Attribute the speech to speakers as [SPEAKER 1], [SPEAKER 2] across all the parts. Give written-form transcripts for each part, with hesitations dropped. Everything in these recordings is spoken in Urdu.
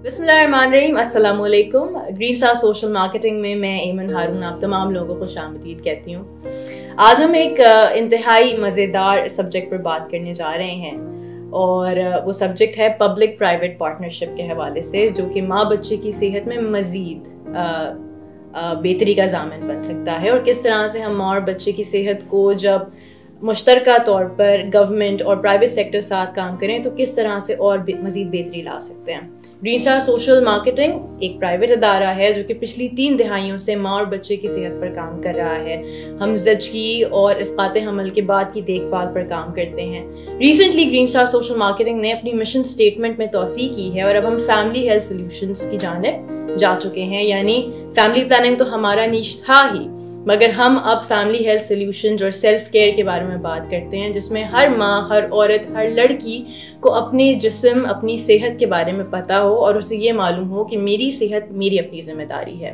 [SPEAKER 1] बिस्मिल्लाहिर्रहमानिर्रहीम, अस्सलाम वालेकुम। ग्रीन स्टार सोशल मार्केटिंग में मैं ईमन हारून आप तमाम लोगों को खुशामदीद कहती हूँ। आज हम एक इंतहाई मज़ेदार सब्जेक्ट पर बात करने जा रहे हैं और वो सब्जेक्ट है पब्लिक प्राइवेट पार्टनरशिप के हवाले से, जो कि माँ बच्चे की सेहत में मज़ीद बेहतरी का ज़ामिन बन सकता है और किस तरह से हम माँ और बच्चे की सेहत को जब मुश्तरका तौर पर गवर्नमेंट और प्राइवेट सेक्टर साथ काम करें तो किस तरह से और मज़ीद बेहतरी ला सकते हैं। ग्रीन स्टार सोशल मार्केटिंग एक प्राइवेट अदारा है जो कि पिछली 3 दिहाइयों से माँ और बच्चे की सेहत पर काम कर रहा है। हम ज़चगी और इस्कात हमल के बाद की देखभाल पर काम करते हैं। Recently green star social marketing ने अपनी मिशन स्टेटमेंट में तौसीह की है और अब हम फैमिली हेल्थ सोल्यूशंस की जानिब जा चुके हैं। यानी फैमिली प्लानिंग तो हमारा नीश था ही, मगर हम अब फैमिली हेल्थ सोल्यूशंस और सेल्फ केयर के बारे में बात करते हैं, जिसमें हर माँ, हर औरत, हर लड़की को अपने जिस्म, अपनी सेहत के बारे में पता हो और उसे ये मालूम हो कि मेरी सेहत मेरी अपनी जिम्मेदारी है।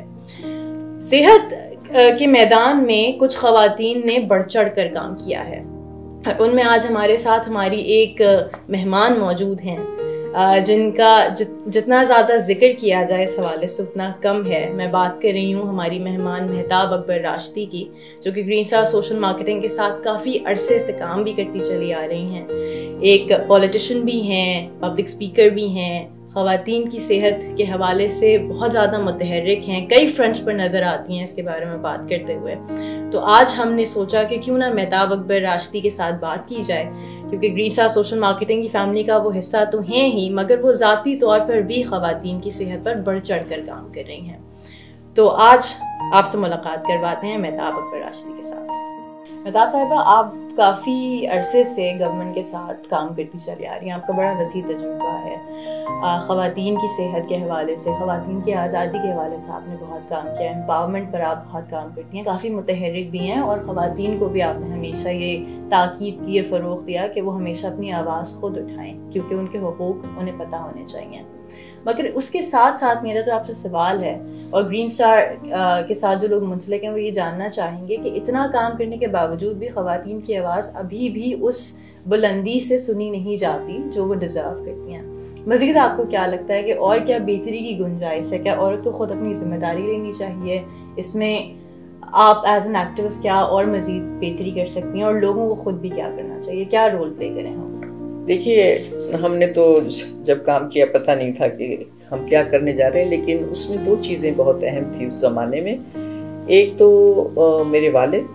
[SPEAKER 1] सेहत के मैदान में कुछ ख़वातीन ने बढ़ चढ़ कर काम किया है और उनमें आज हमारे साथ हमारी एक मेहमान मौजूद हैं जिनका जितना ज़्यादा जिक्र किया जाए इस हवाले से उतना कम है। मैं बात कर रही हूँ हमारी मेहमान मेहताब अकबर राशिदी की, जो कि ग्रीन स्टार सोशल मार्केटिंग के साथ काफ़ी अरसे से काम भी करती चली आ रही हैं। एक पॉलिटिशियन भी हैं, पब्लिक स्पीकर भी हैं, ख़वातीन की सेहत के हवाले से बहुत ज़्यादा मुतहर्रिक हैं, कई फ्रंट्स पर नज़र आती हैं इसके बारे में बात करते हुए। तो आज हमने सोचा कि क्यों ना मेहताब अकबर राशिदी के साथ बात की जाए, क्योंकि ग्रीन स्टार सोशल मार्केटिंग की फैमिली का वो हिस्सा तो हैं ही, मगर वो ज़ाती तौर पर भी ख़वातीन की सेहत पर बढ़ चढ़ कर काम कर रही हैं। तो आज आपसे मुलाकात करवाते हैं मेहताब अकबर राशिदी के साथ। मेहताब साहिबा, आप काफ़ी अरसे से गवर्नमेंट के साथ काम करती चली आ रही हैं, आपका बड़ा वसी तजुर्बा है। ख़वातीन की सेहत के हवाले से, ख़वातीन की आज़ादी के हवाले से आपने बहुत काम किया है, एम्पावरमेंट पर आप बहुत काम करती हैं, काफ़ी मुतहर्रिक भी हैं और ख़वातीन को भी आपने हमेशा ये ताकीद की, फ़रोग़ दिया कि वो हमेशा अपनी आवाज़ खुद उठाएँ, क्योंकि उनके हुकूक़ उन्हें पता होने चाहिए। मगर उसके साथ साथ मेरा जो आपसे सवाल है, और ग्रीन स्टार के साथ जो लोग मुंसलिक हैं वो ये जानना चाहेंगे कि इतना काम करने के बावजूद भी ख़वातीन की आवाज़ अभी भी उस बुलंदी से सुनी नहीं जाती जो वो डिज़र्व करती हैं। मज़ीद आपको क्या लगता है कि और क्या बेहतरी की गुंजाइश है? क्या औरत को खुद अपनी ज़िम्मेदारी लेनी चाहिए? इसमें आप एज एन एक्टिविस्ट क्या और मज़ीद बेहतरी कर सकती हैं और लोगों को खुद भी क्या करना चाहिए? क्या रोल प्ले करें हम?
[SPEAKER 2] देखिए, हमने तो जब काम किया पता नहीं था कि हम क्या करने जा रहे हैं, लेकिन उसमें 2 चीज़ें बहुत अहम थी उस ज़माने में। एक तो मेरे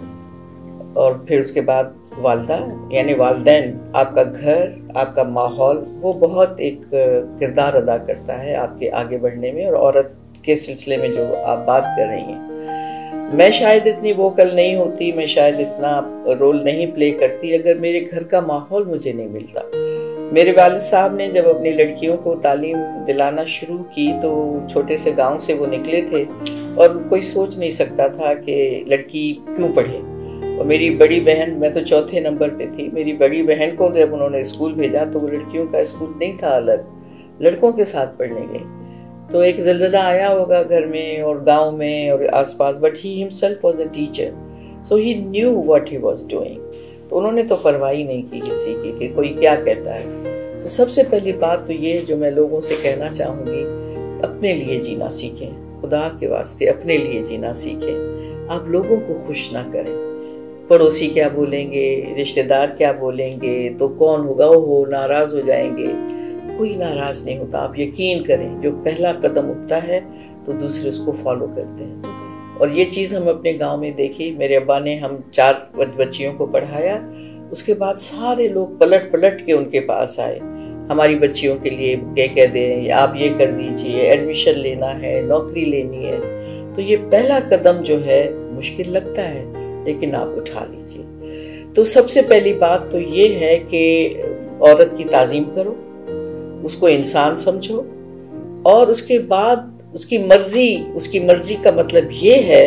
[SPEAKER 2] वालिद और फिर उसके बाद वालदा, यानी वालदैन। आपका घर, आपका माहौल, वो बहुत एक किरदार अदा करता है आपके आगे बढ़ने में। और औरत के सिलसिले में जो आप बात कर रही हैं, मैं शायद इतनी वोकल नहीं होती, मैं शायद इतना रोल नहीं प्ले करती अगर मेरे घर का माहौल मुझे नहीं मिलता। मेरे वालिद साहब ने जब अपनी लड़कियों को तालीम दिलाना शुरू की तो छोटे से गांव से वो निकले थे और कोई सोच नहीं सकता था कि लड़की क्यों पढ़े। और मेरी बड़ी बहन, मैं तो 4थे नंबर पे थी, मेरी बड़ी बहन को जब उन्होंने स्कूल भेजा तो वो लड़कियों का स्कूल नहीं था, अलग लड़कों के साथ पढ़ने गई। तो एक ज़लज़ला आया होगा घर में और गांव में और आसपास, but he himself was a teacher, so he knew what he was doing. तो उन्होंने तो परवाह ही नहीं की किसी की कि कोई क्या कहता है। तो सबसे पहली बात तो ये जो मैं लोगों से कहना चाहूँगी, अपने लिए जीना सीखें, खुदा के वास्ते अपने लिए जीना सीखें। आप लोगों को खुश ना करें। पड़ोसी क्या बोलेंगे, रिश्तेदार क्या बोलेंगे, तो कौन होगा, वो नाराज़ हो जाएंगे। कोई नाराज़ नहीं होता। आप यकीन करें, जो पहला कदम उठता है तो दूसरे उसको फॉलो करते हैं। और ये चीज़ हम अपने गांव में देखी। मेरे अब्बा ने हम 4 बच्चियों को पढ़ाया, उसके बाद सारे लोग पलट पलट के उनके पास आए, हमारी बच्चियों के लिए कह दें, आप ये कर दीजिए, एडमिशन लेना है, नौकरी लेनी है। तो ये पहला कदम जो है मुश्किल लगता है, लेकिन आप उठा लीजिए। तो सबसे पहली बात तो ये है कि औरत की ताज़ीम करो, उसको इंसान समझो, और उसके बाद उसकी मर्जी का मतलब ये है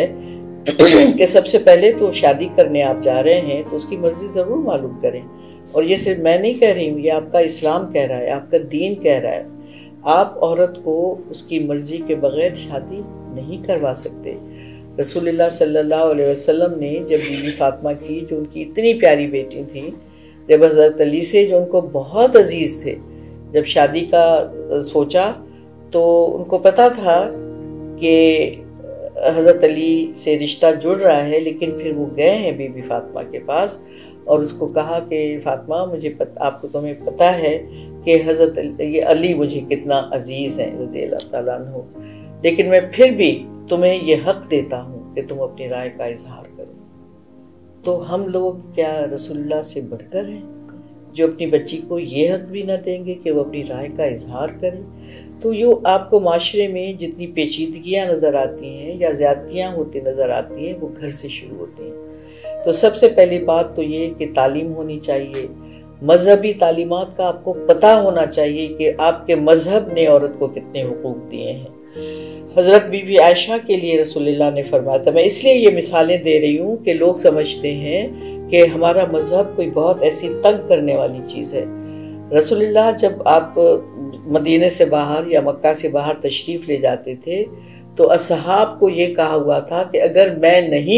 [SPEAKER 2] कि सबसे पहले तो शादी करने आप जा रहे हैं तो उसकी मर्जी ज़रूर मालूम करें। और ये सिर्फ मैं नहीं कह रही हूँ, ये आपका इस्लाम कह रहा है, आपका दीन कह रहा है। आप औरत को उसकी मर्जी के बगैर शादी नहीं करवा सकते। रसूलुल्लाह सल्लल्लाहु अलैहि वसल्लम ने जब बीवी फातिमा की, जो उनकी इतनी प्यारी बेटी थी, जब हज़रत अली से, जो उनको बहुत अजीज़ थे, जब शादी का सोचा तो उनको पता था कि हज़रत अली से रिश्ता जुड़ रहा है, लेकिन फिर वो गए हैं बीबी फातिमा के पास और उसको कहा कि फातिमा मुझे आपको तुम्हें पता है कि हज़रत ये अली मुझे कितना अजीज़ हैं रज़ी अल्लाह ताला अन्हु, लेकिन मैं फिर भी तुम्हें ये हक देता हूँ कि तुम अपनी राय का इजहार करो। तो हम लोग क्या रसूलुल्लाह से बढ़कर हैं जो अपनी बच्ची को ये हक भी ना देंगे कि वो अपनी राय का इजहार करे? तो यो आपको माशरे में जितनी पेचीदगियाँ नज़र आती हैं या ज़्यादतियाँ होती नज़र आती हैं वो घर से शुरू होती हैं। तो सबसे पहली बात तो ये कि तालीम होनी चाहिए, मजहबी तालीमात का आपको पता होना चाहिए कि आपके मजहब ने औरत को कितने हुकूक दिए हैं। हज़रत बीबी आयशा के लिए रसूलुल्लाह ने फरमाया था, मैं इसलिए ये मिसालें दे रही हूँ कि लोग समझते हैं कि हमारा मजहब कोई बहुत ऐसी तंग करने वाली चीज़ है। रसूलुल्लाह जब आप मदीने से बाहर या मक्का से बाहर तशरीफ़ ले जाते थे तो असहाब को ये कहा हुआ था कि अगर मैं नहीं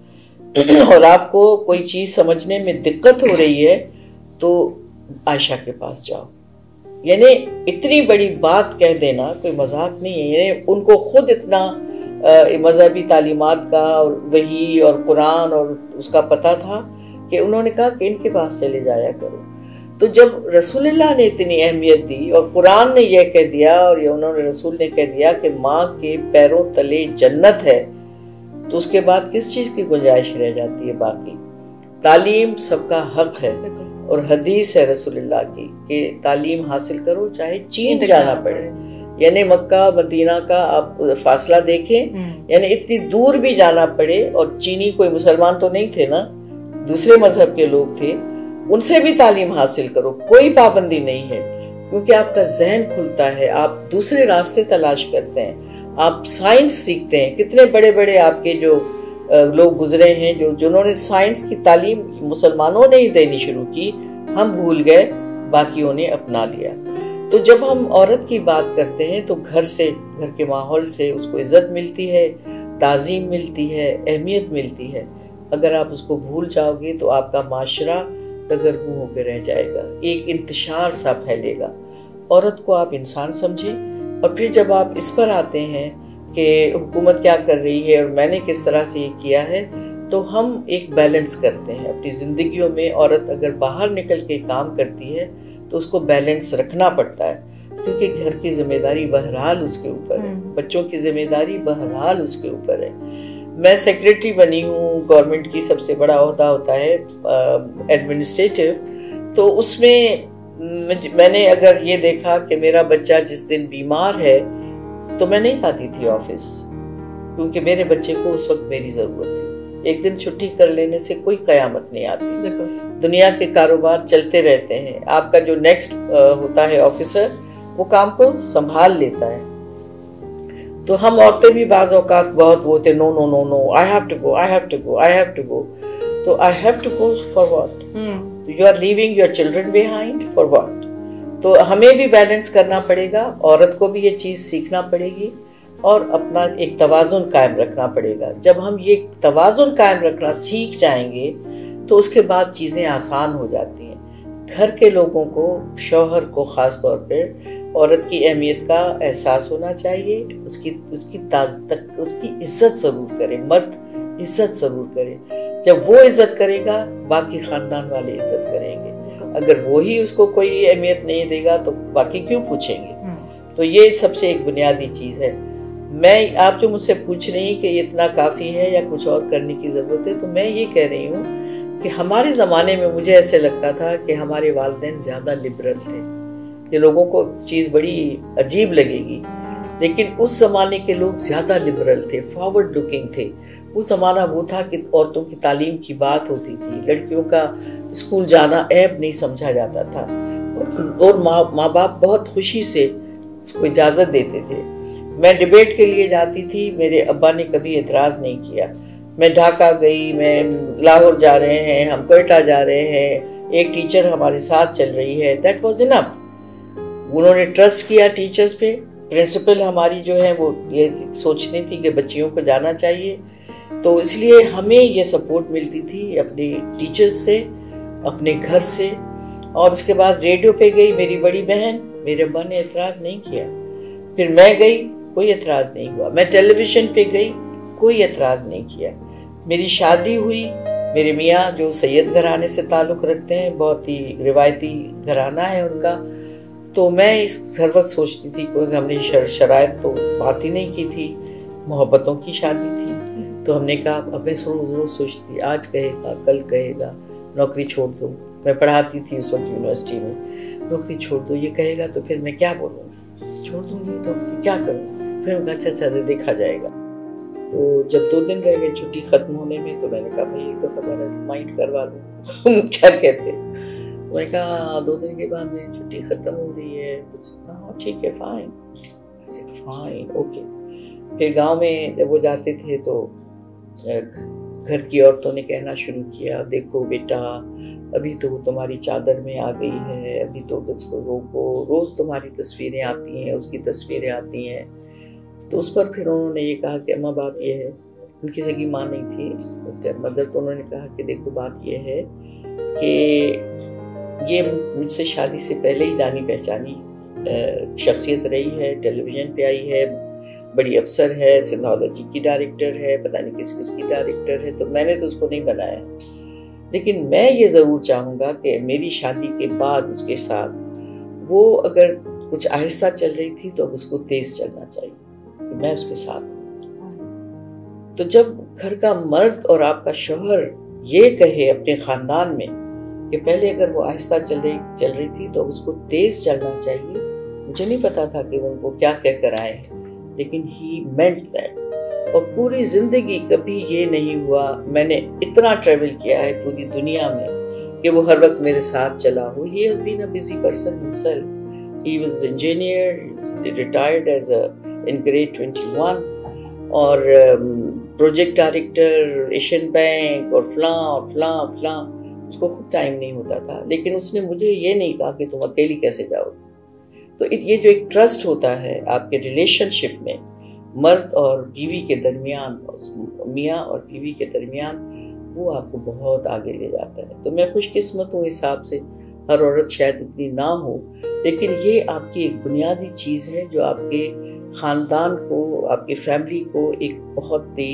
[SPEAKER 2] हूँ और आपको कोई चीज़ समझने में दिक्कत हो रही है तो आयशा के पास जाओ। यानी इतनी बड़ी बात कह देना कोई मजाक नहीं है। यानी उनको खुद इतना मजहबी तालीमात का और वही और कुरान और उसका पता था कि उन्होंने कहा कि इनके पास चले जाया करो। तो जब रसूलुल्लाह ने इतनी अहमियत दी और कुरान ने यह कह दिया और ये उन्होंने रसूल ने कह दिया कि माँ के पैरों तले जन्नत है, तो उसके बाद किस चीज़ की गुंजाइश रह जाती है? बाकी तालीम सबका हक है और हदीस है रसूलुल्लाह की कि तालीम हासिल करो चाहे चीन जाना पड़े। यानी मक्का मदीना का आप फासला देखें, यानी इतनी दूर भी जाना पड़े, और चीनी कोई मुसलमान तो नहीं थे ना, दूसरे मजहब के लोग थे, उनसे भी तालीम हासिल करो, कोई पाबंदी नहीं है, क्योंकि आपका जहन खुलता है, आप दूसरे रास्ते तलाश करते हैं, आप साइंस सीखते हैं। कितने बड़े बड़े आपके जो लोग गुजरे हैं जिन्होंने साइंस की तालीम मुसलमानों ने ही देनी शुरू की, हम भूल गए, बाकियों ने अपना लिया। तो जब हम औरत की बात करते हैं तो घर से, घर के माहौल से उसको इज्जत मिलती है, ताज़ीम मिलती है, अहमियत मिलती है। अगर आप उसको भूल जाओगे तो आपका माशरा दगरगू होकर रह जाएगा, एक इंतशार सा फैलेगा। औरत को आप इंसान समझें। और फिर जब आप इस पर आते हैं कि हुकूमत क्या कर रही है और मैंने किस तरह से ये किया है, तो हम एक बैलेंस करते हैं अपनी ज़िंदगियों में। औरत अगर बाहर निकल के काम करती है तो उसको बैलेंस रखना पड़ता है, क्योंकि घर की जिम्मेदारी बहरहाल उसके ऊपर है, बच्चों की जिम्मेदारी बहरहाल उसके ऊपर है। मैं सेक्रेटरी बनी हूँ, गवर्नमेंट की सबसे बड़ा ओहदा होता है एडमिनिस्ट्रेटिव, तो उसमें मैंने अगर ये देखा कि मेरा बच्चा जिस दिन बीमार है तो मैं नहीं जाती थी ऑफिस, क्योंकि मेरे बच्चे को उस वक्त मेरी ज़रूरत थी। एक दिन छुट्टी कर लेने से कोई क़यामत नहीं आती, दुनिया के कारोबार चलते रहते हैं। आपका जो नेक्स्ट होता है ऑफिसर, वो काम को संभाल लेता है। तो हम औरतें भी बाज़ औक़ात बहुत वो थे, no no no no, I have to go, I have to go, I have to go. तो I have to go for what? You are leaving your children behind for what? तो हमें भी बैलेंस करना पड़ेगा, औरत को भी ये चीज़ सीखना पड़ेगी और अपना एक तवाज़ुन कायम रखना पड़ेगा। जब हम ये तवाज़ुन कायम रखना सीख जाएंगे तो उसके बाद चीज़ें आसान हो जाती हैं। घर के लोगों को, शौहर को ख़ास तौर पर औरत की अहमियत का एहसास होना चाहिए, उसकी इज्जत ज़रूर करे, मर्द इज्जत ज़रूर करे। जब वो इज्जत करेगा बाकी ख़ानदान वाले इज्जत करेंगे। अगर वो ही उसको कोई अहमियत नहीं देगा तो बाकी क्यों पूछेंगे? तो ये सबसे एक बुनियादी चीज़ है। मैं, आप जो मुझसे पूछ रही हैं कि इतना काफ़ी है या कुछ और करने की ज़रूरत है, तो मैं ये कह रही हूँ कि हमारे ज़माने में मुझे ऐसे लगता था कि हमारे वालिदैन ज़्यादा लिबरल थे। ये लोगों को चीज़ बड़ी अजीब लगेगी, लेकिन उस ज़माने के लोग ज़्यादा लिबरल थे, फॉरवर्ड लुकिंग थे। वो ज़माना वो था कि औरतों की तालीम की बात होती थी, लड़कियों का स्कूल जाना ऐब नहीं समझा जाता था, और माँ बाप बहुत खुशी से उसको इजाज़त देते थे। मैं डिबेट के लिए जाती थी, मेरे अब्बा ने कभी एतराज़ नहीं किया। मैं ढाका गई, मैं लाहौर जा रहे हैं, हम कोयटा जा रहे हैं, एक टीचर हमारे साथ चल रही है, दैट वाज इनफ। उन्होंने ट्रस्ट किया टीचर्स पे। प्रिंसिपल हमारी जो है वो ये सोचती थी कि बच्चियों को जाना चाहिए, तो इसलिए हमें ये सपोर्ट मिलती थी अपने टीचर्स से, अपने घर से। और उसके बाद रेडियो पे गई मेरी बड़ी बहन, मेरे अब्बा ने एतराज़ नहीं किया। پھر میں گئی، کوئی اعتراض نہیں ہوا. میں ٹیلی ویژن پہ گئی، کوئی اعتراض نہیں کیا. میری شادی ہوئی، میرے میاں جو سید گھرانے سے تعلق رکھتے ہیں، بہت ہی روایتی گھرانہ ہے ان کا، تو میں ہر وقت سوچتی تھی کہ ہم نے شرائط تو بات ہی نہیں کی تھی، محبتوں کی شادی تھی. تو ہم نے کہا، اب میں روز سوچتی، آج کہے گا، کل کہے گا نوکری چھوڑ دو. میں پڑھاتی تھی اس وقت یونیورسٹی میں. نوکری چھوڑ دو یہ کہے گا تو پھر میں کیا بولوں گی، چھوڑ دوں گی نوکری، کیا کروں. پھر میں کہا اچھا دیکھا جائے گا. تو جب 2 دن رہ گئے چھٹی ختم ہونے میں، تو میں نے کہا بھائی ایک دفعہ میرا ریمائنڈ کروا دوں کیا کہتے. میں نے کہا 2 دن کے بعد میری چھٹی ختم ہو رہی ہے. ہاں ٹھیک ہے، فائن اوکے. پھر گاؤں میں جب وہ جاتے تھے تو گھر کی عورتوں نے کہنا شروع کیا، دیکھو بیٹا ابھی تو وہ تمہاری چادر میں آ گئی ہے، ابھی تو اس کو روکو، روز تمہاری تصویریں آتی ہیں، اس کی تصویریں آتی ہیں. تو اس پر پھر انہوں نے یہ کہا کہ اماں بات یہ ہے، ان کی سگی ماں نہیں تھی اسٹیپ مدر، تو انہوں نے کہا کہ دیکھو بات یہ ہے کہ یہ مجھ سے شادی سے پہلے ہی جانی پہچانی شخصیت رہی ہے، ٹیلی ویژن پہ آئی ہے، بڑی افسر ہے، سندھولوجی کی ڈائریکٹر ہے، پتہ نہیں کس کی ڈائریکٹر ہے. تو میں نے تو اس کو نہیں بنایا، لیکن میں یہ ضرور چاہوں گا کہ میری شادی کے بعد اس کے ساتھ وہ اگر کچھ آہستہ چل رہی تھی تو اب اس کو تیز چلنا چاہیے کہ میں اس کے ساتھ ہوں. تو جب گھر کا مرد اور آپ کا شوہر یہ کہے اپنے خاندان میں کہ پہلے اگر وہ آہستہ چل رہی تھی تو اس کو تیز چلنا چاہیے. مجھے نہیں پتا تھا کہ وہ کیا کہہ کر آئے ہیں، لیکن ہی مینٹ دیٹ. اور پوری زندگی کبھی یہ نہیں ہوا، میں نے اتنا ٹریول کیا ہے پوری دنیا میں کہ وہ ہر وقت میرے ساتھ چلا ہو. He has been a busy person himself. He was engineer, he retired in grade 21 اور پروجیکٹ ڈائریکٹر ایشین بینک اور فلاں اس کو خود ٹائم نہیں ہوتا تھا. لیکن اس نے مجھے یہ نہیں کہا کہ تم اکیلی کیسے جاؤ. تو یہ جو ایک ٹرسٹ ہوتا ہے آپ کے ریلیشن شپ میں مرد اور بیوی کے درمیان، میاں اور بیوی کے درمیان، وہ آپ کو بہت آگے لے جاتا ہے. تو میں خوش قسمت ہوں حساب سے، ہر عورت شاید اتنی نہ ہو، لیکن یہ آپ کی ایک بنیادی چیز ہے جو آپ کے خاندان کو، آپ کی فیملی کو ایک بہت ہی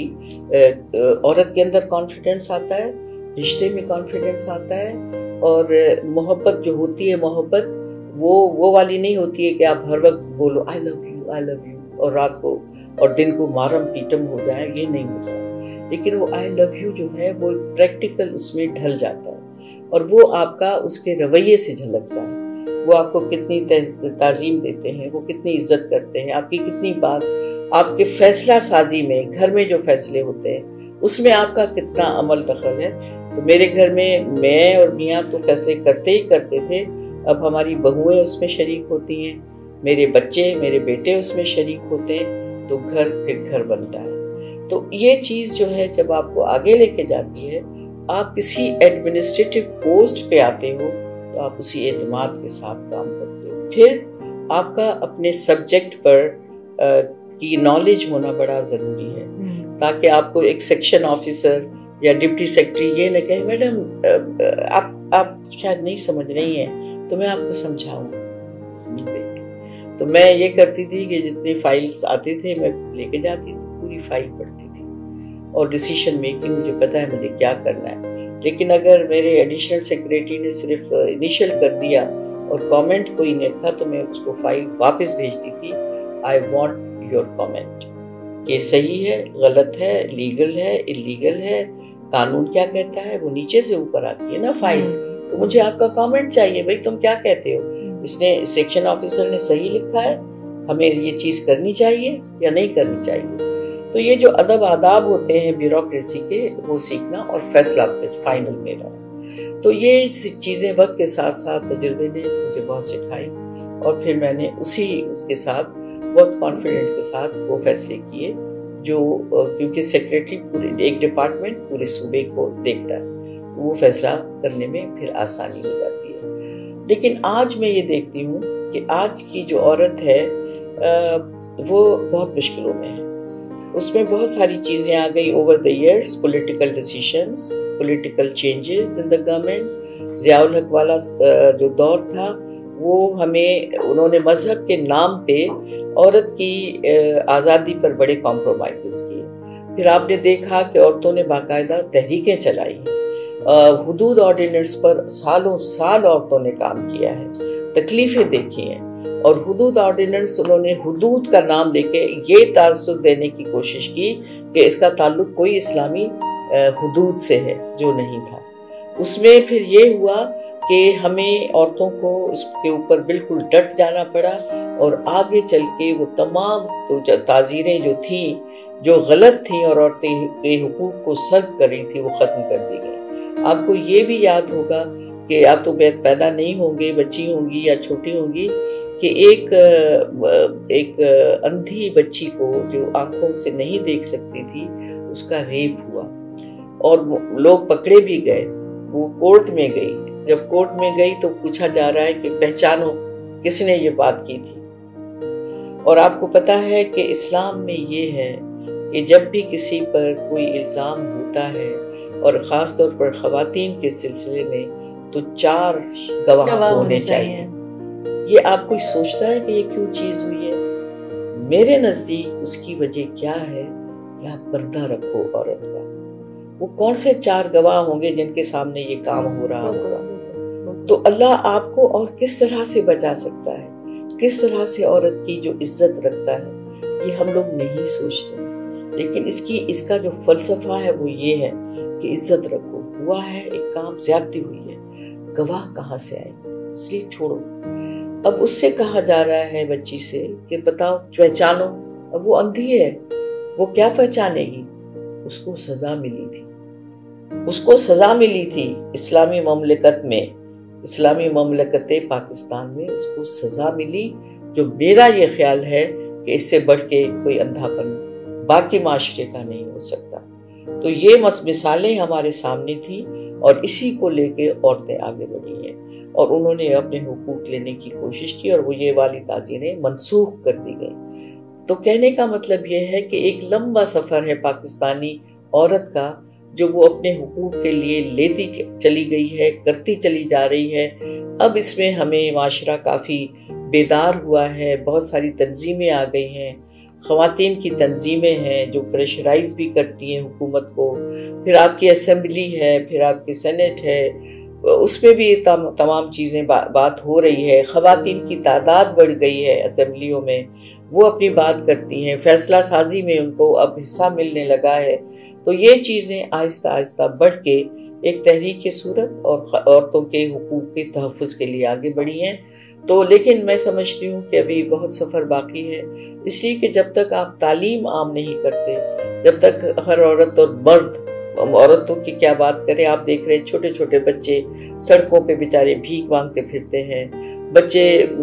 [SPEAKER 2] عورت کے اندر کانفیڈنس آتا ہے، رشتے میں کانفیڈنس آتا ہے. اور محبت جو ہوتی ہے، محبت وہ والی نہیں ہوتی ہے کہ آپ ہر وقت بولو آئی لو یو اور رات کو اور دن کو مارم پیٹم ہو جائے، یہ نہیں ہوتا. لیکن وہ آئی لو یو جو ہے وہ پریکٹیکل اس میں ڈھل جاتا ہے، اور وہ آپ کا اس کے رویے سے جھلکتا ہے. وہ آپ کو کتنی تعظیم دیتے ہیں، وہ کتنی عزت کرتے ہیں، آپ کی کتنی بات، آپ کے فیصلہ سازی میں، گھر میں جو فیصلے ہوتے ہیں اس میں آپ کا کتنا عمل دخل ہے. تو میرے گھر میں اور میاں تو فیصلے کرتے تھے. اب ہماری بہویں اس میں شریک ہوتی ہیں، میرے بیٹے اس میں شریک ہوتے ہیں، تو گھر بنتا ہے. تو یہ چیز جو ہے جب آپ کو آگے لے کے جاتی ہے، آپ کسی ایڈمنسٹریٹو پوسٹ پہ آتے ہو تو آپ اسی اعتماد کے ساتھ کام کرتے ہو. پھر آپ کا اپنے سبجیکٹ پر کی نالج ہونا بڑا ضروری ہے، تاکہ آپ کو ایک سیکشن آفیسر یا ڈپٹی سیکرٹری یہ نہ کہے میڈم آپ شاید نہیں سمجھ رہی ہیں تو میں آپ کو سمجھاؤں. تو میں یہ کرتی تھی کہ جتنے فائلز آتے تھے میں لے کے جاتی تھی، پوری فائل پڑھتی تھی، اور ڈیسیشن میکنگ مجھے پتا ہے مجھے کیا کرنا ہے. لیکن اگر میرے ایڈیشنل سیکریٹری نے صرف انیشل کر دیا اور کامنٹ کوئی نہیں تھا تو میں اس کو فائل واپس بھیجتی تھی. آئی وانٹ یور کامنٹ، یہ صحیح ہے، غلط ہے، لیگل ہے، انلیگل ہے، قانون کیا کہتا ہے، وہ نیچے سے اوپر آتی ہے نا فائل. تو مجھے آپ کا کامنٹ چاہیے، بھائی تم کیا کہتے ہو، اس نے سیکشن آفیسر نے صحیح لکھا ہے، ہمیں یہ چیز کرنی چاہیے یا نہیں کرنی چاہیے. تو یہ جو ادب آداب ہوتے ہیں بیوروکریسی کے، وہ سیکھنا اور فیصلہ فائنل میرا. تو یہ چیزیں وقت کے ساتھ ساتھ تجربے نے مجھے بہت سکھائی، اور پھر میں نے اس کے ساتھ بہت کانفیڈنٹ کے ساتھ وہ فیصلے کیے جو کیونکہ سیکریٹری پورے ایک ڈپارٹمنٹ پورے صوبے کو دیکھتا ہے، وہ فیصلہ کرنے میں پھر آسانی ہو جاتی ہے. لیکن آج میں یہ دیکھتی ہوں کہ آج کی جو عورت ہے وہ بہت مشکلوں میں ہے. اس میں بہت ساری چیزیں آ گئی over the years, political decisions, political changes in the government. Zia ul-Haq والا جو دور تھا وہ انہوں نے مذہب کے نام پہ عورت کی آزادی پر بڑے کمپرومائزز کیے. پھر آپ نے دیکھا کہ عورتوں نے باقاعدہ تحریکیں چلائی ہیں. حدود آرڈیننس پر سالوں سال عورتوں نے کام کیا ہے, تکلیفیں دیکھی ہیں, اور حدود آرڈیننس انہوں نے حدود کا نام لے کے یہ تاثر دینے کی کوشش کی کہ اس کا تعلق کوئی اسلامی حدود سے ہے, جو نہیں تھا. اس میں پھر یہ ہوا کہ ہمیں عورتوں کو اس کے اوپر بالکل ڈٹ جانا پڑا, اور آگے چل کے وہ تمام تو تعزیریں جو تھیں جو غلط تھیں اور عورتیں کے حقوق کو سلب کر رہی تھی وہ ختم کر دی گئی. آپ کو یہ بھی یاد ہوگا کہ آپ تو پیدا نہیں ہوں گے, بچی ہوں گی یا چھوٹی ہوں گی, کہ ایک اندھی بچی کو جو آنکھوں سے نہیں دیکھ سکتی تھی اس کا ریپ ہوا, اور لوگ پکڑے بھی گئے. وہ کورٹ میں گئی. جب کورٹ میں گئی تو پوچھا جا رہا ہے کہ پہچانو کس نے یہ بات کی تھی. اور آپ کو پتا ہے کہ اسلام میں یہ ہے کہ جب بھی کسی پر کوئی الزام ہوتا ہے, اور خاص طور پر خواتین کے سلسلے میں, تو 4 گواہ ہونے چاہیے. یہ آپ کوئی سوچتا ہے کہ یہ کیوں چیز ہوئی ہے؟ میرے نزدیک اس کی وجہ کیا ہے کہ آپ پردہ رکھو عورت کا. وہ کون سے 4 گواہ ہوں گے جن کے سامنے یہ کام ہو رہا ہوگا؟ تو اللہ آپ کو اور کس طرح سے بچا سکتا ہے, کس طرح سے عورت کی جو عزت رکھتا ہے, یہ ہم لوگ نہیں سوچتے. لیکن اس کا جو فلسفہ ہے وہ یہ ہے کہ عزت رکھو. ہوا ہے ایک کام, زیادتی ہوئی ہے, گواہ کہاں سے آئے, اس لیے چھوڑو. اب اس سے کہا جا رہا ہے بچی سے کہ بتاؤ, پہچانو. اب وہ اندھی ہے, وہ کیا پہچانے گی؟ اس کو سزا ملی تھی, اس کو سزا ملی تھی اسلامی مملکت میں, اسلامی مملکت پاکستان میں اس کو سزا ملی, جو میرا یہ خیال ہے کہ اس سے بڑھ کے کوئی اندھا پن باقی معاشرے کا نہیں ہو سکتا. تو یہ مثالیں ہمارے سامنے تھیں, اور اسی کو لے کے عورتیں آگے بڑھی ہیں, اور انہوں نے اپنے حقوق لینے کی کوشش کی, اور وہ یہ والی تعزیریں منسوخ کر دی گئیں. تو کہنے کا مطلب یہ ہے کہ ایک لمبا سفر ہے پاکستانی عورت کا, جو وہ اپنے حقوق کے لیے لیتی چلی گئی ہے, کرتی چلی جا رہی ہے. اب اس میں ہمیں معاشرہ کافی بیدار ہوا ہے, بہت ساری تنظیمیں آ گئی ہیں, خواتین کی تنظیمیں ہیں جو پریشرائز بھی کرتی ہیں حکومت کو. پھر آپ کی اسمبلی ہے, پھر آپ کی سینٹ ہے, اس میں بھی تمام چیزیں بات ہو رہی ہے. خواتین کی تعداد بڑھ گئی ہے اسمبلیوں میں, وہ اپنی بات کرتی ہیں, فیصلہ سازی میں ان کو اب حصہ ملنے لگا ہے. تو یہ چیزیں آہستہ آہستہ بڑھ کے ایک تحریک کی صورت اور عورتوں کے حقوق کے تحفظ کے لیے آگے بڑھی ہیں. تو لیکن میں سمجھتی ہوں کہ ابھی بہت سفر باقی ہے, اس لیے کہ جب تک آپ تعلیم عام نہیں کرتے, جب تک ہر عورت اور مرد, عورتوں کی کیا بات کریں, آپ دیکھ رہے ہیں چھوٹے چھوٹے بچے سڑکوں پہ بیچارے بھیک مانگتے پھرتے ہیں, بچے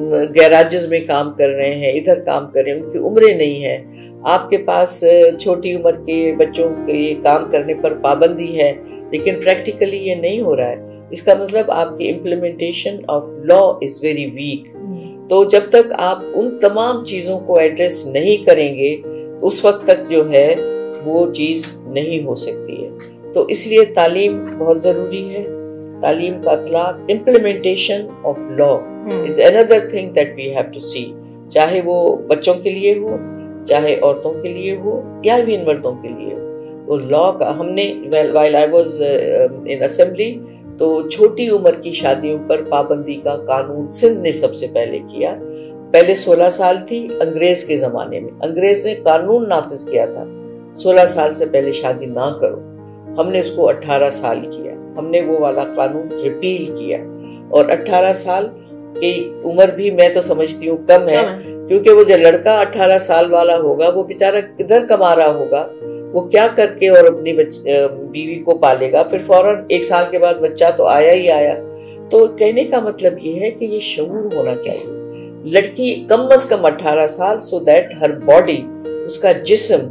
[SPEAKER 2] گیراجز میں کام کر رہے ہیں, ادھر کام کر رہے ہیں, ان کی عمریں نہیں ہیں. آپ کے پاس چھوٹی عمر کے بچوں کے کام کرنے پر پابندی ہے, لیکن پریکٹیکلی یہ نہیں ہو رہا ہے. اس کا مطلب آپ کی implementation of law is very weak. تو جب تک آپ ان تمام چیزوں کو ایڈریس نہیں کریں گے, اس وقت تک جو ہے وہ چیز نہیں ہو سکتی ہے. تو اس لیے تعلیم بہت ضروری ہے, تعلیم کا اطلاق, implementation of law is another thing that we have to see, چاہے وہ بچوں کے لیے ہو, چاہے عورتوں کے لیے ہو, یا بھی مردوں کے لیے ہو. تو لا کا ہم نے while I was in assembly, تو چھوٹی عمر کی شادیوں پر پابندی کا قانون سندھ نے سب سے پہلے کیا. پہلے 16 سال تھی انگریز کے زمانے میں, انگریز نے قانون نافذ کیا تھا 16 سال سے پہلے شادی نہ کرو. ہم نے اس کو 18 سال کیا, ہم نے وہ والا قانون ریپیل کیا. اور 18 سال کی عمر بھی میں تو سمجھتی ہوں کم ہے, کیونکہ وہ جو لڑکا 18 سال والا ہوگا وہ بیچارہ کدھر کما رہا ہوگا, وہ کیا کر کے اور اپنی بیوی کو پالے گا, پھر فوراً 1 سال کے بعد بچہ تو آیا ہی آیا. تو کہنے کا مطلب یہ ہے کہ یہ شعور ہونا چاہیے. لڑکی کم از کم 18 سال, سو دیٹ ہر باڈی, اس کا جسم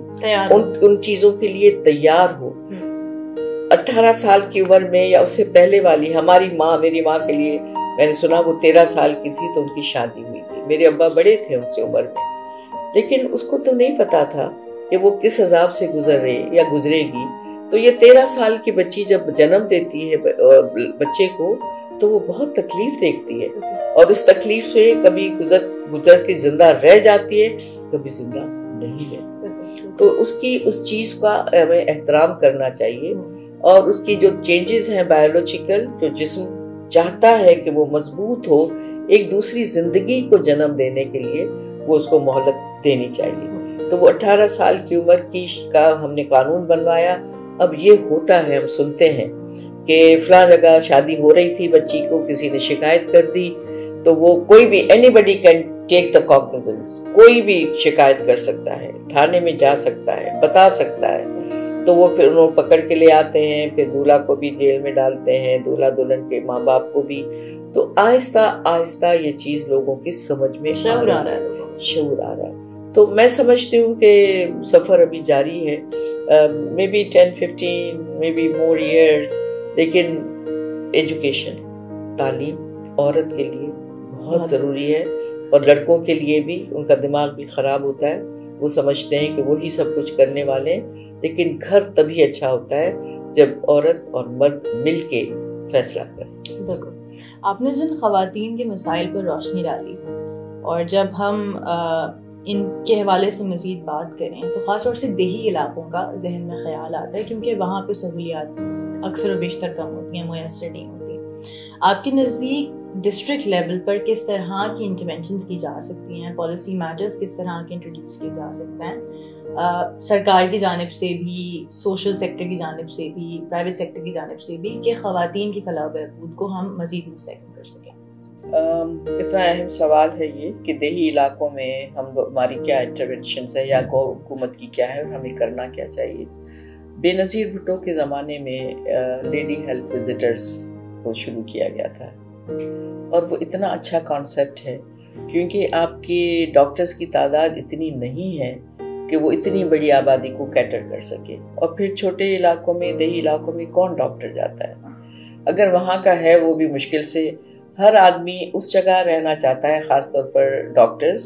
[SPEAKER 2] ان چیزوں کے لیے تیار ہو. 18 سال کی عمر میں یا اس سے پہلے والی, ہماری ماں, میری ماں کے لیے میں نے سنا وہ 13 سال کی تھی تو ان کی شادی ہوئی تھی. میرے ابا بڑے تھے ان سے عمر میں, لیکن اس کو تو نہیں پتا تھا کہ وہ کس عذاب سے گزر رہے یا گزرے گی. تو یہ 13 سال کی بچی جب جنم دیتی ہے بچے کو, تو وہ بہت تکلیف دیکھتی ہے اور اس تکلیف سے کبھی گزر کے زندہ رہ جاتی ہے, کبھی زندہ نہیں رہتی. تو اس چیز کا ہمیں احترام کرنا چاہیے, اور اس کی جو چینجز ہیں بایولوجیکل, جو جسم چاہتا ہے کہ وہ مضبوط ہو, ایک دوسری زندگی کو جنم دینے کے لیے وہ اس کو مہلت دینی چاہیے. تو وہ 18 سال کی عمر کا ہم نے قانون بنوایا. اب یہ ہوتا ہے, ہم سنتے ہیں کہ فلاں جگہ شادی ہو رہی تھی بچی کو, کسی نے شکایت کر دی, تو وہ کوئی بھی anybody can take the cognizance, کوئی بھی شکایت کر سکتا ہے, تھانے میں جا سکتا ہے, بتا سکتا ہے. تو وہ پھر انہوں پکڑ کے لے آتے ہیں, پھر دولہا کو بھی جیل میں ڈالتے ہیں, دولہا دلہن کے ماں باپ کو بھی. تو آہستہ آہستہ یہ چیز لوگوں کی سمجھ میں شعور آ رہا ہے. تو میں سمجھتی ہوں کہ سفر ابھی جاری ہے, may be 10-15 may be more years, لیکن ایجوکیشن, تعلیم عورت کے لیے بہت ضروری ہے, اور لڑکوں کے لیے بھی. ان کا دماغ بھی خراب ہوتا ہے, وہ سمجھتے ہیں کہ وہی سب کچھ کرنے والے ہیں, لیکن گھر تبھی اچھا ہوتا ہے جب عورت اور مرد مل کے فیصلہ کریں.
[SPEAKER 1] بالکل. آپ نے جن خواتین کے مسائل پر روشنی ڈالی, اور جب ہم ان کے حوالے سے مزید بات کریں تو خاص طور سے دیہی علاقوں کا ذہن میں خیال آتا ہے, کیونکہ وہاں پہ سہولیات اکثر و بیشتر کم ہوتی ہیں, میسر نہیں ہوتی. آپ کے نزدیک ڈسٹرکٹ لیول پر کس طرح کی انٹرونشنز کی جا سکتی ہیں, پالیسی میٹرز کس طرح کے انٹروڈیوس کیے جا سکتے ہیں, سرکار کی جانب سے بھی, سوشل سیکٹر کی جانب سے بھی, پرائیویٹ سیکٹر کی جانب سے بھی, کہ خواتین کی فلاح و بہبود کو ہم مزید مستحکم کر سکیں؟
[SPEAKER 2] اتنا اہم سوال ہے یہ کہ دیہی علاقوں میں ہماری کیا انٹرونشنز ہے, یا حکومت کی کیا ہے, اور ہمیں کرنا کیا چاہیے. بے نظیر بھٹو کے زمانے میں لیڈی ہیلتھ وزٹرز کو شروع کیا گیا تھا, اور وہ اتنا اچھا کانسیپٹ ہے, کیونکہ آپ کے ڈاکٹرز کی تعداد اتنی نہیں ہے کہ وہ اتنی بڑی آبادی کو کیٹر کر سکے. اور پھر چھوٹے علاقوں میں, دیہی علاقوں میں کون ڈاکٹر جاتا ہے؟ اگر وہاں کا ہے وہ بھی مشکل سے. ہر آدمی اس جگہ رہنا چاہتا ہے, خاص طور پر ڈاکٹرز,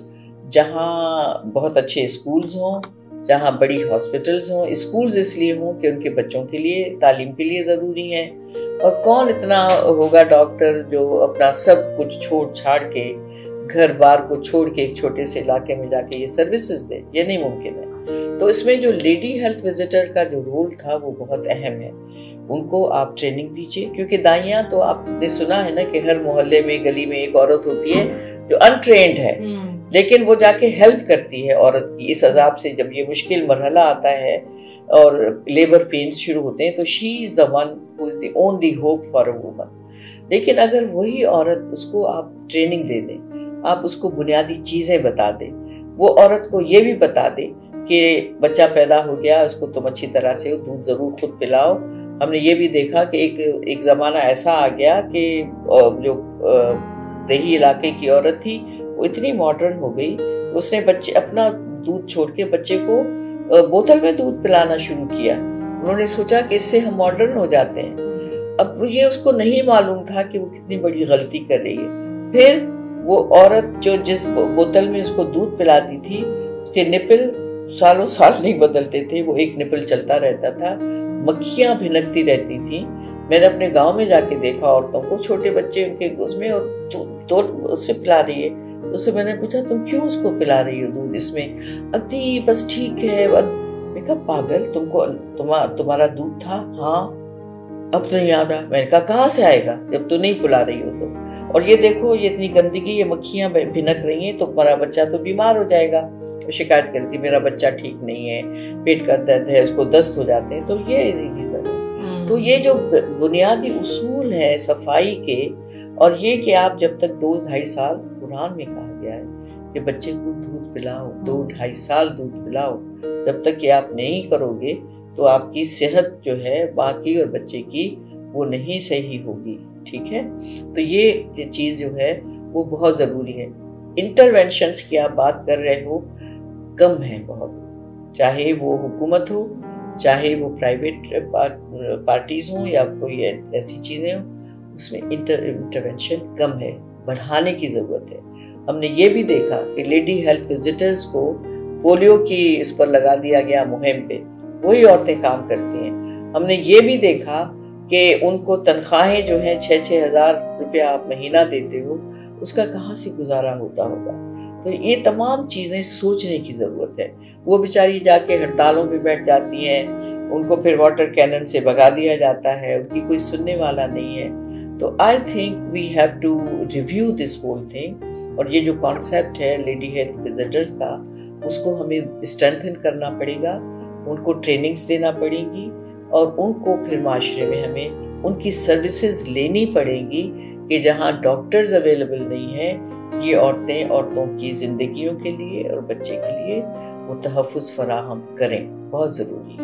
[SPEAKER 2] جہاں بہت اچھے اسکولز ہوں, جہاں بڑی ہاسپٹلز ہوں. اسکولز اس لیے ہوں کہ ان کے بچوں کے لیے, تعلیم کے لیے ضروری ہیں. اور کون اتنا ہوگا ڈاکٹر جو اپنا سب کچھ چھوڑ چھاڑ کے, گھر بار کو چھوڑ کے ایک چھوٹے سے علاقے میں جا کے یہ سروسز دے؟ یہ نہیں ممکن ہے. تو اس میں جو لیڈی ہیلتھ وزٹر کا جو رول تھا وہ بہت اہم ہے. ان کو آپ ٹریننگ دیجیے, کیونکہ دائیاں تو آپ نے سنا ہے نا کہ ہر محلے میں, گلی میں ایک عورت ہوتی ہے جو انٹرینڈ ہے, لیکن وہ جا کے ہیلپ کرتی ہے عورت کی اس عذاب سے. جب یہ مشکل مرحلہ آتا ہے اور لیبر پینز شروع ہوتے ہیں, تو she is the one who is the only hope for a woman. لیکن اگر وہی عورت, اس کو آپ ٹریننگ دے دیں, آپ اس کو بنیادی چیزیں بتا دیں, وہ عورت کو یہ بھی بتا دیں کہ بچہ پیدا ہو گیا, اس کو تم اچھی طرح سے دودھ ضرور خود پلاؤ. ہم نے یہ بھی دیکھا کہ ایک زمانہ ایسا آ گیا کہ جو دیہی علاقے کی عورت تھی وہ اتنی ماڈرن ہو گئی, اس نے اپنا دودھ چھوڑ کے بچے کو بوتل میں دودھ پلانا شروع کیا. انہوں نے سوچا کہ اس سے ہم ماڈرن ہو جاتے ہیں. اب یہ اس کو نہیں معلوم تھا کہ وہ کتنی بڑی غلطی کر رہی ہے. پھر وہ عورت جو جس بوتل میں اس کو دودھ پلاتی تھی, اس کے نپل سالوں سال نہیں بدلتے تھے, وہ ایک نپل چلتا رہتا تھا, مکھیاں بھنکتی رہتی تھیں. میں نے اپنے گاؤں میں جا کے دیکھا عورتوں کو, چھوٹے بچے ان کے اس میں, اور اس سے پلا رہی ہے. اس سے میں نے پوچھا تم کیوں اس کو پلا رہی ہو دودھ اس میں؟ ابھی بس ٹھیک ہے. میں کہا پاگل, تمہارا دودھ تھا؟ ہاں. اب تو نہیں آ رہا. میں نے کہا کہاں سے آئے گا جب تو نہیں پلا رہی ہو تو. اور یہ دیکھو یہ اتنی گندگی, یہ مکھیاں بھنک رہی ہیں, تو تمہارا بچہ تو بیمار ہو جائے گا. شکایت کرتی میرا بچہ ٹھیک نہیں ہے, پیٹ کا درد ہے, اس کو دست ہو جاتے ہیں. تو یہ چیزیں, تو یہ جو بنیادی اصول ہیں صفائی کے, اور یہ کہ آپ جب تک 2-2.5 سال, قرآن میں کہا گیا ہے کہ بچے کو دودھ پلاؤ, 2-2.5 سال دودھ پلاؤ. جب تک کہ آپ نہیں کرو گے تو آپ کی صحت جو ہے باقی اور بچے کی وہ نہیں صحیح ہوگی. ٹھیک ہے, تو یہ چیز جو ہے وہ بہت ضروری ہے. انٹرونشنز کی آپ بات کر رہے ہو, کم ہیں بہت, چاہے وہ حکومت ہو, چاہے وہ پرائیویٹ پارٹیز ہوں, یا کوئی ایسی چیزیں ہوں, اس میں انٹرونشن کم ہے, بڑھانے کی ضرورت ہے. ہم نے یہ بھی دیکھا کہ لیڈی ہیلتھ وزٹرز کو پولیو کی اس پر لگا دیا گیا مہم پہ, وہی عورتیں کام کرتی ہیں. ہم نے یہ بھی دیکھا کہ ان کو تنخواہیں جو ہیں 6,000 روپیہ آپ مہینہ دیتے ہو، اس کا کہاں سے گزارا ہوتا ہوگا؟ تو یہ تمام چیزیں سوچنے کی ضرورت ہے. وہ بیچاری جا کے ہڑتالوں پہ بیٹھ جاتی ہیں، ان کو پھر واٹر کینن سے بھگا دیا جاتا ہے، ان کی کوئی سننے والا نہیں ہے. تو I think we have to review this whole thing. اور یہ جو کانسیپٹ ہے لیڈی ہیلتھ وزٹرز کا، اس کو ہمیں اسٹرینتھن کرنا پڑے گا، ان کو ٹریننگز دینا پڑے گی، اور ان کو پھر معاشرے میں ہمیں ان کی سروسز لینی پڑے گی کہ جہاں ڈاکٹرز اویلیبل نہیں ہیں، یہ عورتوں کی زندگیوں کے لیے اور بچے کے لیے وہ تحفظ فراہم کریں. بہت ضروری ہے.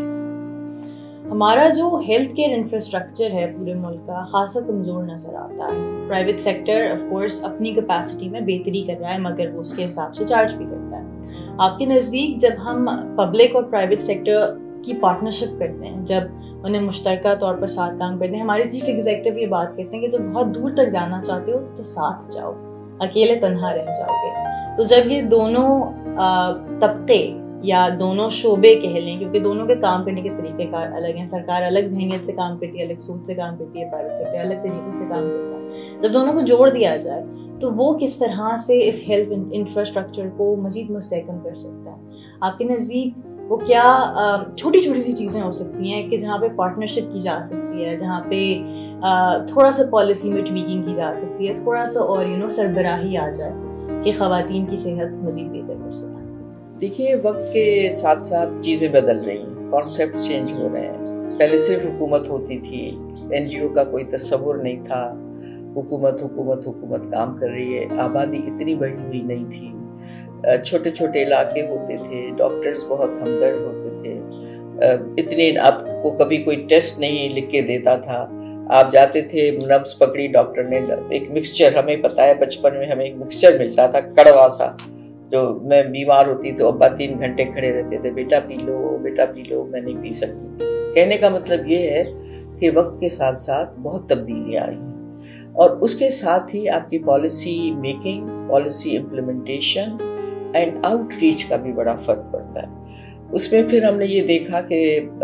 [SPEAKER 1] ہمارا جو ہیلتھ کیئر انفراسٹرکچر ہے پورے ملک کا خاصا کمزور نظر آتا ہے. پرائیویٹ سیکٹر آف کورس اپنی کیپیسٹی میں بہتری کر رہا ہے، مگر وہ اس کے حساب سے چارج بھی کرتا ہے. آپ کے نزدیک جب ہم پبلک اور پرائیویٹ سیکٹر کی پارٹنرشپ کرتے ہیں، جب انہیں مشترکہ طور پر ساتھ کام کرتے ہیں، ہمارے چیف ایگزیکٹو یہ بات کہتے ہیں کہ جب بہت دور تک جانا چاہتے ہو تو ساتھ جاؤ، اکیلے تنہا رہ جاؤ گے. تو جب یہ دونوں طبقے یا دونوں شعبے کہہ لیں، کیونکہ دونوں کے کام کرنے کے طریقے کار الگ ہیں، سرکار الگ ذہنیت سے کام کرتی ہے، الگ سوچ سے کام کرتی ہے، پرائیویٹ سیکٹر الگ طریقے سے کام کرتا ہے، جب دونوں کو جوڑ دیا جائے تو وہ کس طرح سے اس ہیلتھ انفراسٹرکچر کو مزید مستحکم کر سکتا ہے؟ آپ کے نزدیک وہ کیا چھوٹی چھوٹی سی چیزیں ہو سکتی ہیں کہ جہاں پہ پارٹنرشپ کی جا سکتی ہے، جہاں پہ تھوڑا سا پالیسی میں ٹویکنگ کی جا سکتی ہے، تھوڑا سا اور سربراہی آ جائے کہ خواتین کی صحت مزید بہتر کر سکیں؟
[SPEAKER 2] دیکھیے، وقت کے ساتھ ساتھ چیزیں بدل رہی ہیں، کانسیپٹ چینج ہو رہے ہیں. پہلے صرف حکومت ہوتی تھی، این جی او کا کوئی تصور نہیں تھا. حکومت کام کر رہی ہے. آبادی اتنی بڑھی ہوئی نہیں تھی، چھوٹے چھوٹے علاقے ہوتے تھے، ڈاکٹرز بہت ہمدرد ہوتے تھے. اتنے آپ کو کبھی کوئی ٹیسٹ نہیں لکھ کے دیتا تھا. آپ جاتے تھے، نبض پکڑی، ڈاکٹر نے ایک مکسچر، ہمیں پتہ ہے بچپن میں ہمیں ایک مکسچر ملتا تھا کڑوا سا، جو میں بیمار ہوتی تو ابا 3 گھنٹے کھڑے رہتے تھے، بیٹا پی لو بیٹا پی لو، میں نہیں پی سکتی. کہنے کا مطلب یہ ہے کہ وقت کے ساتھ ساتھ بہت تبدیلیاں آئی ہیں، اور اس کے ساتھ ہی آپ کی policy making, policy implementation and outreach کا بھی بڑا فرق پڑتا ہے. اس میں پھر ہم نے یہ دیکھا کہ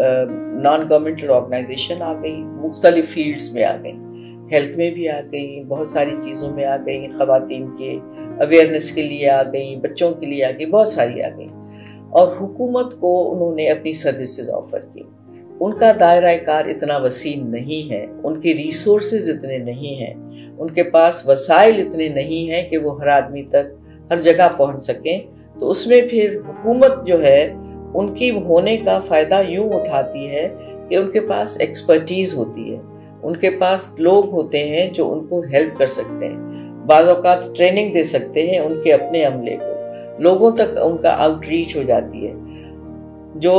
[SPEAKER 2] نان گورنمنٹل آرگنائزیشن آ گئی، مختلف فیلڈز میں آ گئی، ہیلتھ میں بھی آ گئی، بہت ساری چیزوں میں آ گئی، خواتین کے اویئرنیس کے لیے آ گئی، بچوں کے لیے آ گئی، بہت ساری آ گئی. اور حکومت کو انہوں نے اپنی سروسز آفر کی. ان کا دائرہ کار اتنا وسیع نہیں ہے، ان کے ریسورسز اتنے نہیں ہیں، ان کے پاس وسائل اتنے نہیں ہیں کہ وہ ہر آدمی تک ہر جگہ پہنچ سکیں. تو اس میں پھر حکومت جو ہے ان کی ہونے کا فائدہ یوں اٹھاتی ہے کہ ان کے پاس ایکسپرٹیز ہوتی ہے، ان کے پاس لوگ ہوتے ہیں جو ان کو ہیلپ کر سکتے ہیں، بعض اوقات ٹریننگ دے سکتے ہیں ان کے اپنے عملے کو، لوگوں تک ان کا آؤٹ ریچ ہو جاتی ہے. جو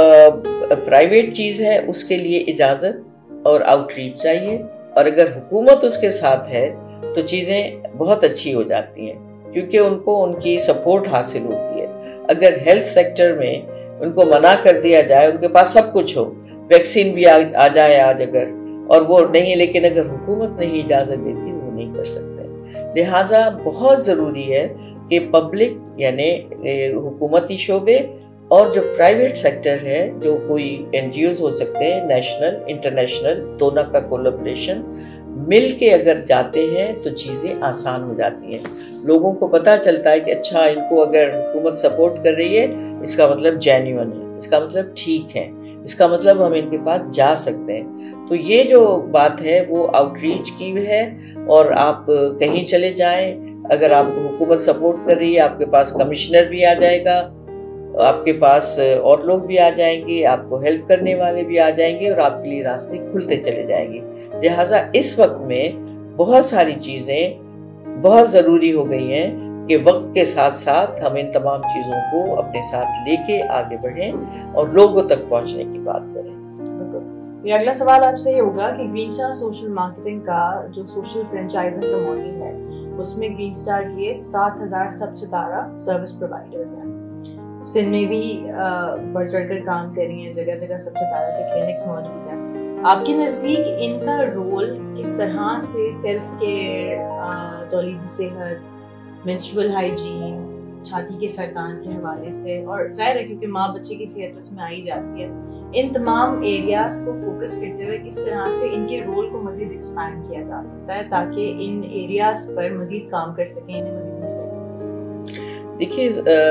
[SPEAKER 2] پرائیویٹ چیز ہے اس کے لیے اجازت اور آؤٹ ریچ چاہیے، اور اگر حکومت اس کے ساتھ ہے تو چیزیں بہت اچھی ہو جاتی ہیں، کیونکہ ان کو ان کی سپورٹ حاصل ہوتی ہے. اگر ہیلتھ سیکٹر میں ان کو منع کر دیا جائے، ان کے پاس سب کچھ ہو، ویکسین بھی آ جائے آج اگر، اور وہ نہیں، لیکن اگر حکومت نہیں اجازت دیتی وہ نہیں کر سکتے. لہٰذا بہت ضروری ہے کہ پبلک یعنی حکومتی شعبے اور جو پرائیویٹ سیکٹر ہے، جو کوئی این جی اوز ہو سکتے ہیں، نیشنل انٹرنیشنل، دونوں کا کولیبریشن مل کے اگر جاتے ہیں تو چیزیں آسان ہو جاتی ہیں. لوگوں کو پتہ چلتا ہے کہ اچھا ان کو اگر حکومت سپورٹ کر رہی ہے اس کا مطلب جینیون ہے، اس کا مطلب ٹھیک ہے، اس کا مطلب ہم ان کے پاس جا سکتے ہیں. تو یہ جو بات ہے وہ آؤٹ ریچ کی ہے، اور آپ کہیں چلے جائیں، اگر آپ کو حکومت سپورٹ کر رہی ہے، آپ کے پاس کمشنر بھی آ جائے گا، آپ کے پاس اور لوگ بھی آ جائیں گے، آپ کو ہیلپ کرنے والے بھی آ جائیں گے، اور آپ کے لیے راستے کھلتے چلے جائیں گے. لہٰذا اس وقت میں بہت ساری چیزیں بہت ضروری ہو گئی ہیں کہ وقت کے ساتھ ساتھ ہم ان تمام چیزوں کو اپنے ساتھ لے کے آگے بڑھیں اور لوگوں تک پہنچنے کی بات کریں.
[SPEAKER 1] میرا اگلا سوال آپ سے یہ ہوگا کہ گرین اسٹار سوشل مارکیٹنگ کا جو سوشل فرینچائزنگ کا ماڈل ہے، اس میں گرین اسٹار کے 7,000 سب ستارہ سروس پرووائڈرز ہیں. سندھ میں بھی بڑھ چڑھ کر کام کر رہی ہیں، جگہ جگہ سب ستارہ کے کلینکس موجود ہیں. آپ کے نزدیک ان کا رول کس طرح سے سیلف کیئر، تولیدی صحت، منسٹرول ہائیجین، چھاتی کے سرطان کے حوالے سے، اور ظاہر ہے کیونکہ ماں بچے کی صحت اس میں آئی جاتی ہے، ان تمام ایریاز کو فوکس کرتے ہوئے کس طرح سے ان کے رول کو مزید ایکسپینڈ کیا جا سکتا ہے تاکہ ان ایریاز پر مزید کام کر سکیں، انہیں مزید
[SPEAKER 2] دیکھیے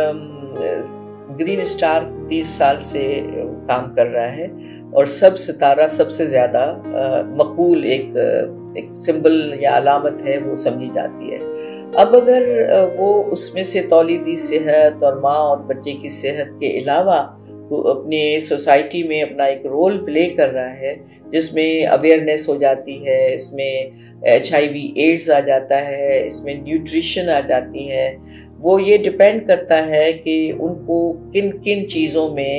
[SPEAKER 2] گرین اسٹار 30 سال سے کام کر رہا ہے اور سب ستارہ سب سے زیادہ مقبول ایک سمبل یا علامت ہے، وہ سمجھی جاتی ہے۔ اب اگر وہ اس میں سے تولیدی صحت اور ماں اور بچے کی صحت کے علاوہ وہ اپنے سوسائٹی میں اپنا ایک رول پلے کر رہا ہے جس میں اویئرنیس ہو جاتی ہے، اس میں HIV ایڈز آ جاتا ہے، اس میں نیوٹریشن آ جاتی ہے، وہ یہ ڈپینڈ کرتا ہے کہ ان کو کن کن چیزوں میں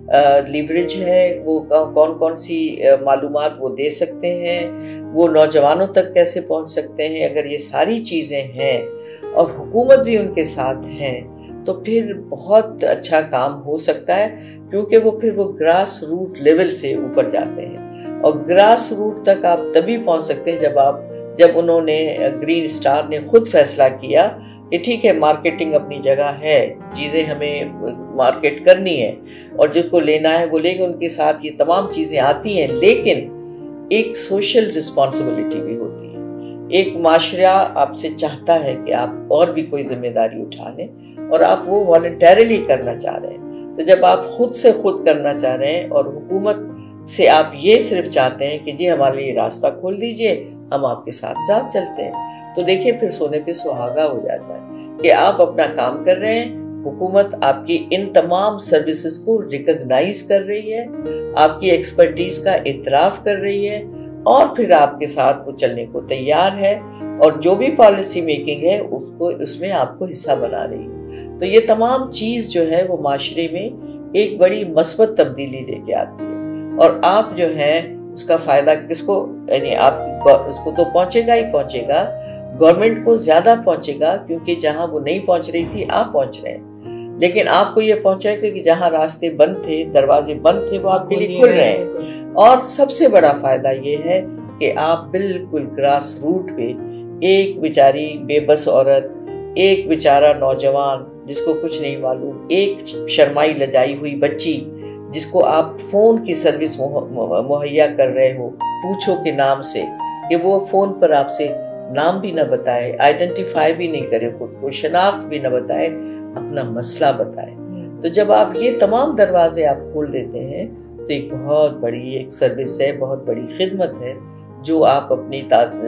[SPEAKER 2] لیوریج ہے، وہ کون کون سی معلومات وہ دے سکتے ہیں، وہ نوجوانوں تک کیسے پہنچ سکتے ہیں۔ اگر یہ ساری چیزیں ہیں اور حکومت بھی ان کے ساتھ ہیں تو پھر بہت اچھا کام ہو سکتا ہے، کیونکہ وہ پھر وہ گراس روٹ لیول سے اوپر جاتے ہیں، اور گراس روٹ تک آپ تبھی پہنچ سکتے ہیں جب انہوں نے گرین اسٹار نے خود فیصلہ کیا کہ ٹھیک ہے مارکیٹنگ اپنی جگہ ہے، چیزیں ہمیں مارکیٹ کرنی ہے اور جس کو لینا ہے وہ لے گا، ان کے ساتھ یہ تمام چیزیں آتی ہیں، لیکن ایک سوشل رسپانسبلٹی بھی ہوتی ہے۔ ایک معاشرہ آپ سے چاہتا ہے کہ آپ اور بھی کوئی ذمہ داری اٹھا لیں، اور آپ وہ والنٹیرلی کرنا چاہ رہے ہیں۔ تو جب آپ خود سے خود کرنا چاہ رہے ہیں اور حکومت سے آپ یہ صرف چاہتے ہیں کہ جی ہمارے لیے راستہ کھول دیجئے، ہم آپ کے ساتھ ساتھ چلتے ہیں، تو دیکھیں پھر سونے پہ سہاگا ہو جاتا ہے کہ آپ اپنا کام کر رہے ہیں، حکومت آپ کی ان تمام سروسز کو ریکگنائز کر رہی ہے، آپ کی ایکسپرٹیز کا اعتراف کر رہی ہے، اور پھر آپ کے ساتھ وہ چلنے کو تیار ہے، اور جو بھی پالیسی میکنگ ہے اس میں آپ کو حصہ بنا رہی ہے۔ تو یہ تمام چیز جو ہے وہ معاشرے میں ایک بڑی مثبت تبدیلی لے کے آتی ہے، اور آپ جو ہے اس کا فائدہ کس کو، یعنی آپ اس کو تو پہنچے گا ہی پہنچے گا، گورنمنٹ کو زیادہ پہنچے گا، کیونکہ جہاں وہ نہیں پہنچ رہی تھی آپ پہنچ رہے ہیں، لیکن آپ کو یہ پہنچے گا کہ جہاں راستے بند تھے، دروازے بند تھے، وہ آپ کے لیے کھل رہے ہیں۔ اور سب سے بڑا فائدہ یہ ہے کہ آپ بالکل گراس روٹ پہ ایک بیچاری بے بس عورت، ایک بیچارہ نوجوان جس کو کچھ نہیں معلوم، ایک شرمائی لجائی ہوئی بچی جس کو آپ فون کی سروس مہیا کر رہے ہو پوچھو کے نام سے، کہ وہ فون پر آپ سے نام بھی نہ بتائے، آئیڈینٹیفائی بھی نہیں کرے خود کو، شناخت بھی نہ بتائے، اپنا مسئلہ بتائے۔ تو جب آپ یہ تمام دروازے آپ کھول دیتے ہیں تو ایک بہت بڑی ایک سروس ہے، بہت بڑی خدمت ہے جو آپ اپنی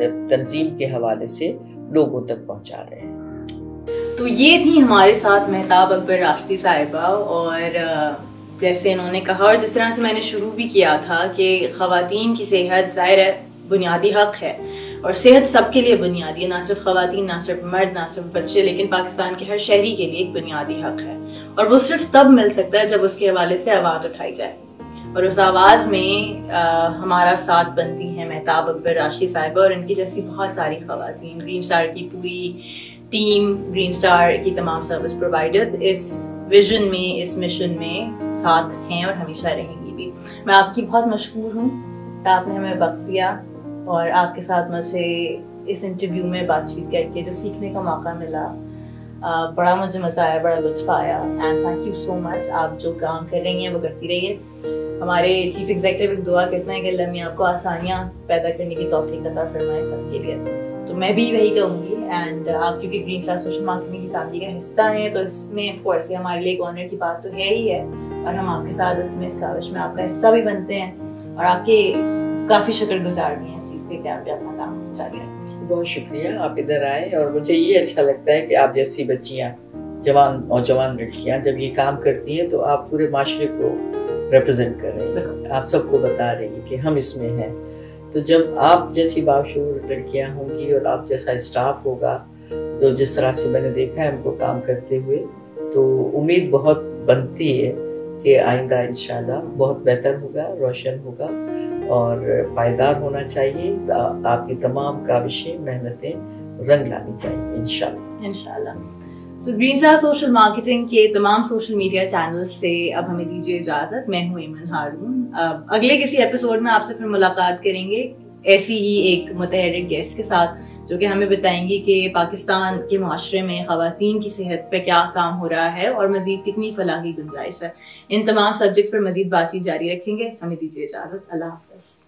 [SPEAKER 2] تنظیم کے حوالے سے لوگوں تک پہنچا رہے ہیں۔
[SPEAKER 1] تو یہ تھی ہمارے ساتھ مہتاب اکبر راشدی صاحبہ، اور جیسے انہوں نے کہا اور جس طرح سے میں نے شروع بھی کیا تھا کہ خواتین کی صحت ظاہر ہے بنیادی حق ہے، اور صحت سب کے لیے بنیادی ہے، نہ صرف خواتین، نہ صرف مرد، نہ صرف بچے، لیکن پاکستان کے ہر شہری کے لیے ایک بنیادی حق ہے، اور وہ صرف تب مل سکتا ہے جب اس کے حوالے سے آواز اٹھائی جائے، اور اس آواز میں ہمارا ساتھ بنتی ہیں مہتاب اکبر راشدی صاحبہ اور ان کی جیسی بہت ساری خواتین، گرین اسٹار کی پوری ٹیم، گرین اسٹار کی تمام سروس پرووائڈرز اس ویژن میں، اس مشن میں ساتھ ہیں اور ہمیشہ رہیں گی بھی۔ میں آپ کی بہت مشکور ہوں کہ آپ نے ہمیں وقت دیا اور آپ کے ساتھ مجھے اس انٹرویو میں بات چیت کر کے جو سیکھنے کا موقع ملا، بڑا مجھے مزہ آیا، بڑا لطف آیا، and thank you so much. آپ جو کام کر رہی ہیں وہ کرتی رہیے۔ ہمارے چیف ایگزیکٹو ایک دعا کرتے ہیں کہ اللہ میاں آپ کو آسانیاں پیدا کرنے کی توفیق عطا فرمائے سب کے لیے، تو میں بھی وہی کہوں گی۔ اینڈ آپ کیونکہ گرین اسٹار سوشل مارکیٹنگ کی فیملی کا حصہ ہیں تو اس میں آف کورس ہمارے لیے ایک آنر کی بات تو ہے ہی ہے، اور ہم آپ کے ساتھ اس میں اس کاوش میں آپ کا حصہ بھی بنتے ہیں، اور آپ کے کافی شکر گزار بھی ہیں اس چیز کے کہ آپ اپنا کام جاری رکھیں۔
[SPEAKER 2] بہت شکریہ، آپ ادھر آئے، اور مجھے یہ اچھا لگتا ہے کہ آپ جیسی بچیاں، جوان نوجوان لڑکیاں جب یہ کام کرتی ہیں تو آپ پورے معاشرے کو ریپرزینٹ کر رہی ہیں، آپ سب کو بتا رہی ہیں کہ ہم اس میں ہیں۔ تو جب آپ جیسی باشعور لڑکیاں ہوں گی اور آپ جیسا اسٹاف ہوگا، تو جس طرح سے میں نے دیکھا ہے ان کو کام کرتے ہوئے، تو امید بہت بنتی ہے کہ آئندہ انشاءاللہ بہت بہتر ہوگا، روشن ہوگا اور پائیدار ہونا چاہیے۔ آپ کی تمام کاوشیں، محنتیں رنگ لانی چاہیے انشاءاللہ۔
[SPEAKER 1] So green star social marketing کے تمام سوشل میڈیا چینل سے اب ہمیں دیجیے اجازت۔ میں ہوں ایمن ہارون، اگلے کسی ایپیسوڈ میں آپ سے پھر ملاقات کریں گے ایسی ہی ایک متحرک گیسٹ کے ساتھ۔ جو کہ ہمیں بتائیں گی کہ پاکستان کے معاشرے میں خواتین کی صحت پہ کیا کام ہو رہا ہے اور مزید کتنی فلاح کی گنجائش ہے. ان تمام سبجیکٹس پر مزید بات چیت جاری رکھیں گے. ہمیں دیجیے اجازت. اللہ حافظ.